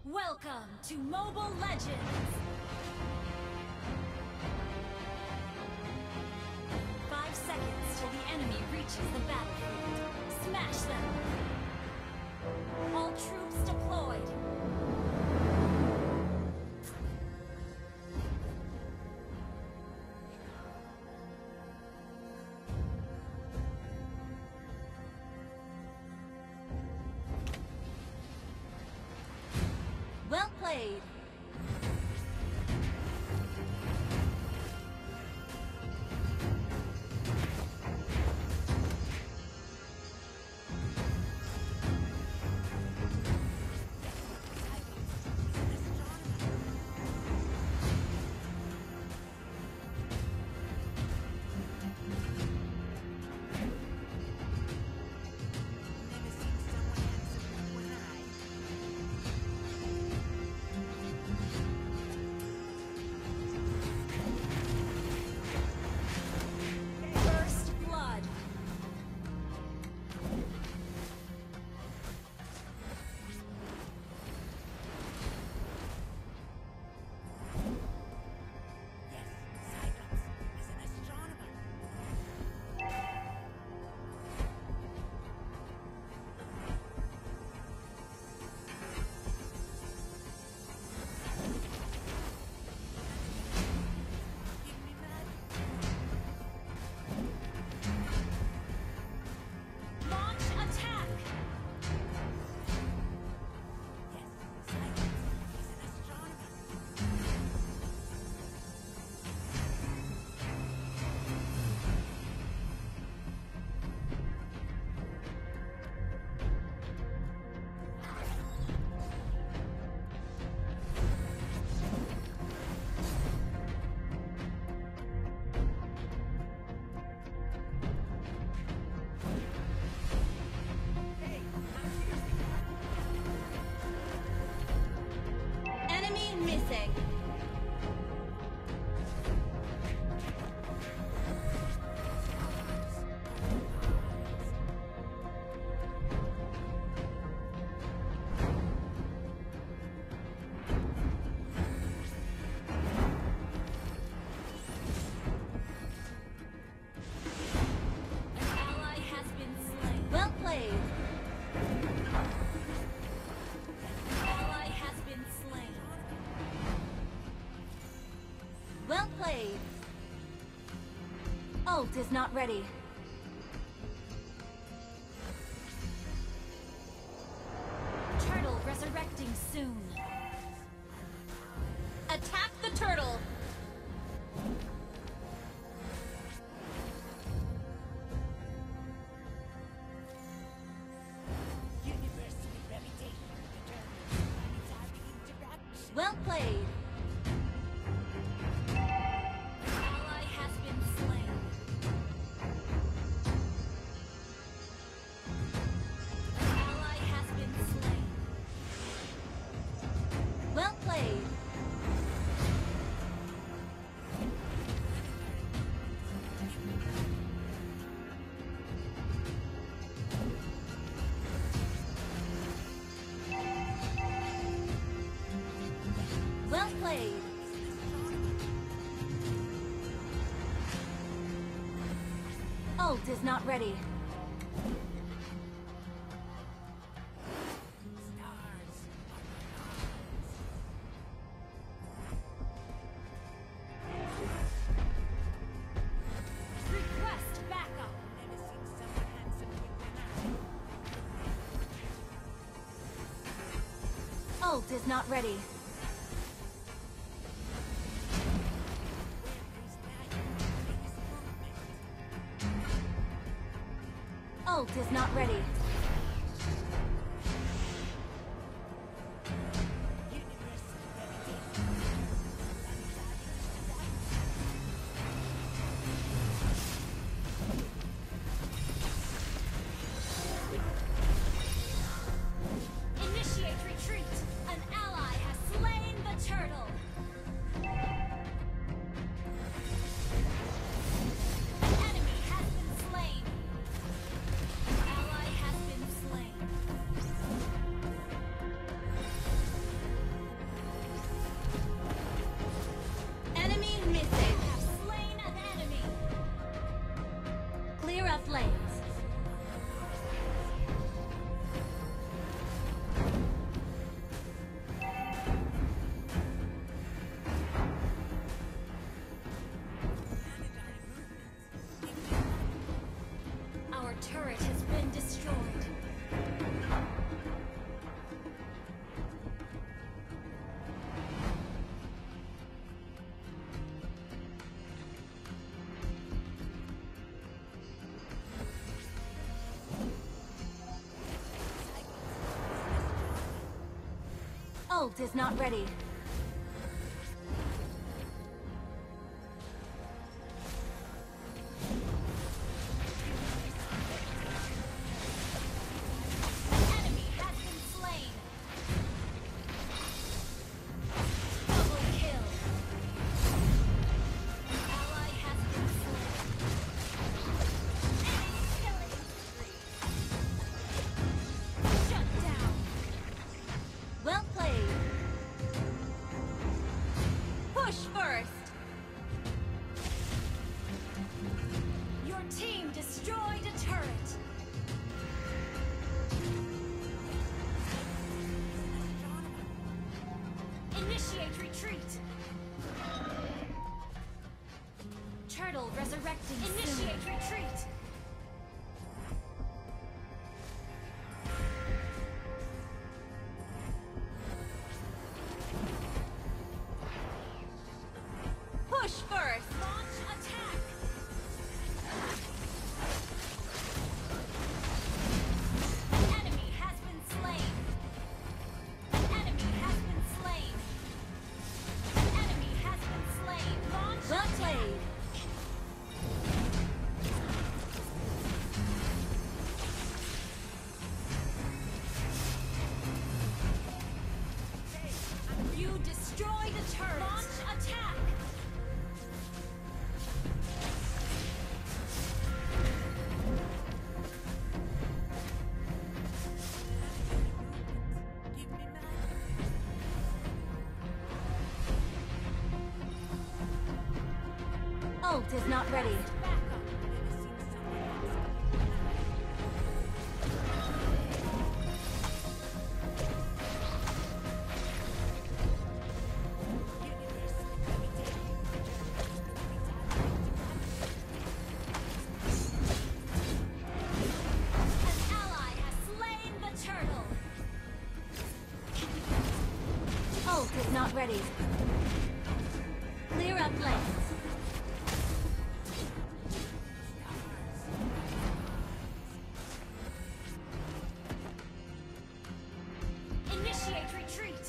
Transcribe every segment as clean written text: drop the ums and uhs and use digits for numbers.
Welcome to Mobile Legends! 5 seconds till the enemy reaches the battlefield. Smash them! All troops deployed! Well played! Well played! Ult is not ready. Turtle resurrecting soon. Attack the turtle! Well played! Well played! Well played! Ult is not ready. Ult is not ready. Ult is not ready. Initiate retreat! An ally has slain the turtle! An enemy has been slain! An ally has Ult is not ready. Enemy has been slain. Double kill. An ally has been slain. Enemy killing spree. Shut down. Well played. Push first. Your team destroyed a turret. Initiate retreat. Turtle resurrecting. Initiate retreat. Push first. Launch attack. An enemy has been slain. An enemy has been slain. An enemy has been slain. Launch well played. You destroyed a turret. Launch attack. Ult is not ready. An ally has slain the turtle. Ult is not ready. Clear up lanes. Initiate retreat.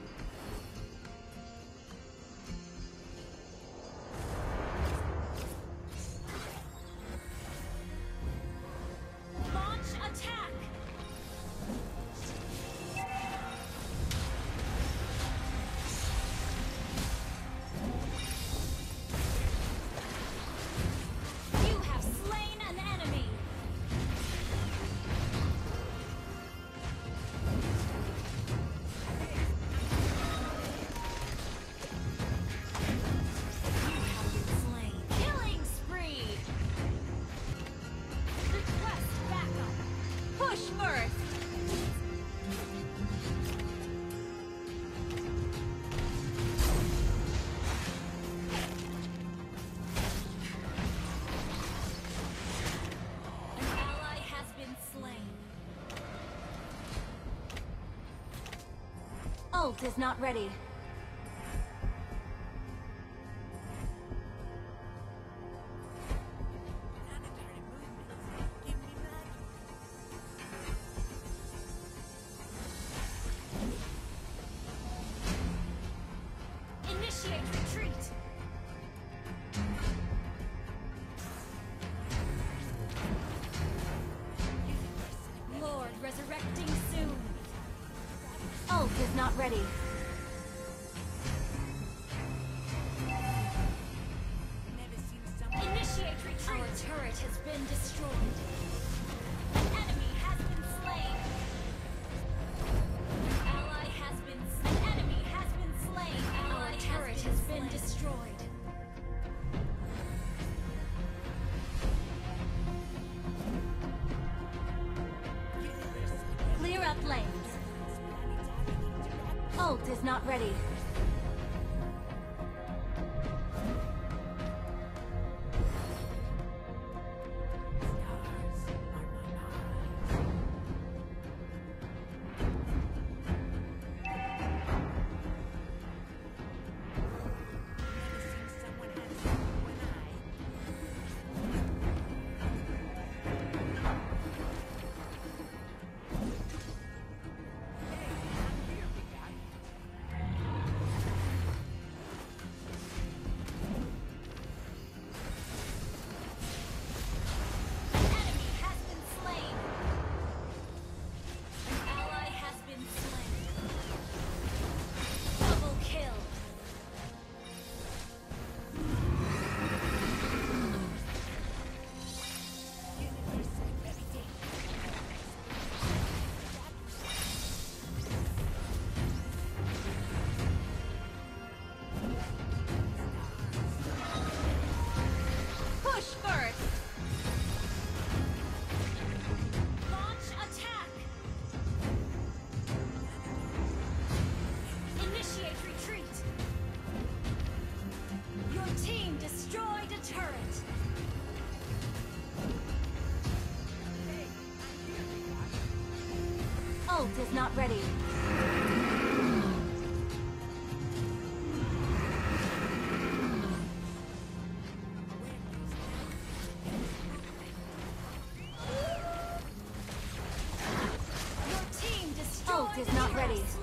Launch attack. You have slain an enemy. You have been slain. Killing spree. Request backup. Push first. An ally has been slain. Ult is not ready. Initiate retreat. Lord resurrecting soon. Ult is not ready. Initiate retreat. Our turret has been destroyed. An enemy has been slain. An ally has been slain. An enemy has been slain. Our turret has been destroyed. Clear up lanes. Ult is not ready. is not ready. Your team destroyed. Ult is not ready.